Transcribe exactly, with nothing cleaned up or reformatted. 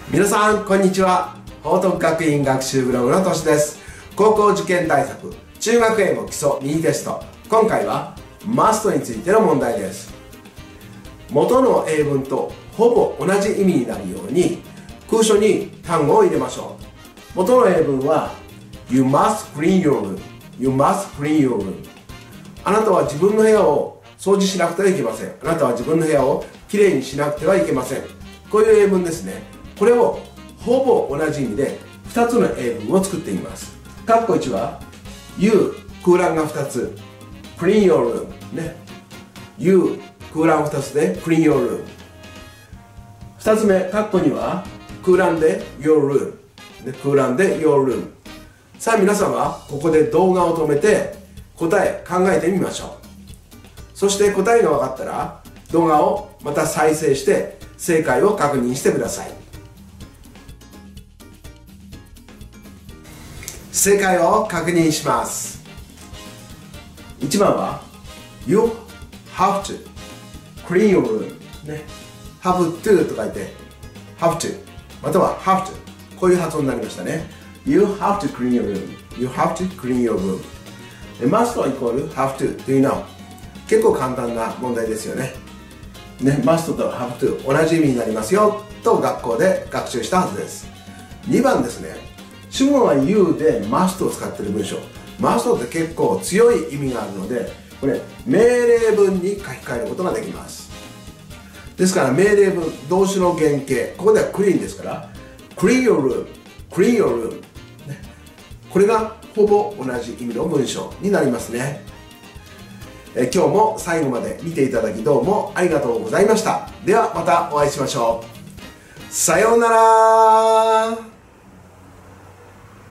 皆さんこんにちは。報徳学院学習ブログのとしです。高校受験対策中学英語基礎ミニテスト、今回はマストについての問題です。元の英文とほぼ同じ意味になるように空所に単語を入れましょう。元の英文は You must clean your room You must clean your room あなたは自分の部屋を掃除しなくてはいけません。あなたは自分の部屋をきれいにしなくてはいけません。こういう英文ですね。これをほぼ同じ意味でふたつの英文を作ってみます。括弧いちは You 空欄がふたつ Clean your room ね。You 空欄ふたつで Clean your room。 ふたつめ括弧には空欄で Your room で空欄で Your room。 さあ皆さんはここで動画を止めて答え考えてみましょう。そして答えが分かったら動画をまた再生して正解を確認してください。正解を確認します。いちばんは You have to clean your room ね。have to と書いて have to または have to こういう発音になりましたね。 You have to clean your room You have to clean your room。 must イコール have to というのは結構簡単な問題ですよね。ね、must と have to 同じ意味になりますよと学校で学習したはずです。にばんですね。主語は you で must を使っている文章。must って結構強い意味があるので、これ命令文に書き換えることができます。ですから命令文、動詞の原型、ここでは clean ですから clean your room clean your room、ね、これがほぼ同じ意味の文章になりますね。え今日も最後まで見ていただきどうもありがとうございました。ではまたお会いしましょう。さようなら。